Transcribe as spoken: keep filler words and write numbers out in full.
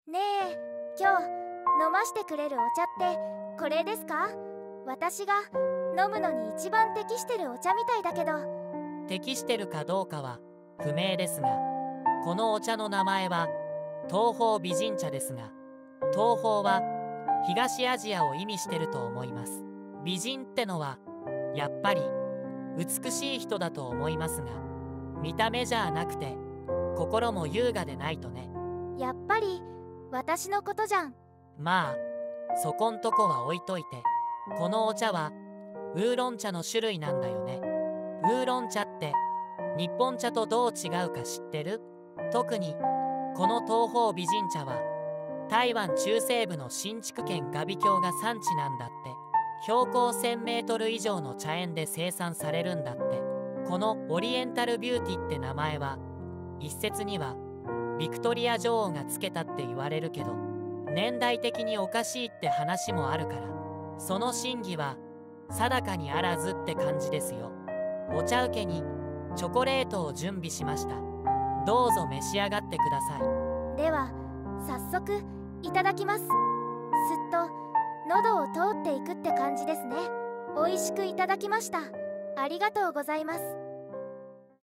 ねえ、今日飲ましてくれるお茶ってこれですか？私が飲むのに一番適してるお茶みたいだけど。 適してるかどうかは不明ですが、このお茶の名前は東方美人茶ですが、東方は東アジアを意味してると思います。美人ってのはやっぱり美しい人だと思いますが、見た目じゃなくて心も優雅でないとね。 やっぱり私のことじゃん。 まあそこんとこは置いといて、このお茶はウーロン茶の種類なんだよね。ウーロン茶って日本茶とどう違うか知ってる？特にこの東方美人茶は台湾中西部の新竹県雅美郷が産地なんだって。標高せんメートル以上の茶園で生産されるんだって。このオリエンタルビューティーって名前は一説にはビクトリア女王がつけたって言われるけど、年代的におかしいって話もあるから、その真偽は定かにあらずって感じですよ。お茶受けにチョコレートを準備しました。どうぞ召し上がってください。 では早速いただきます。すっと喉を通っていくって感じですね。美味しくいただきました。ありがとうございます。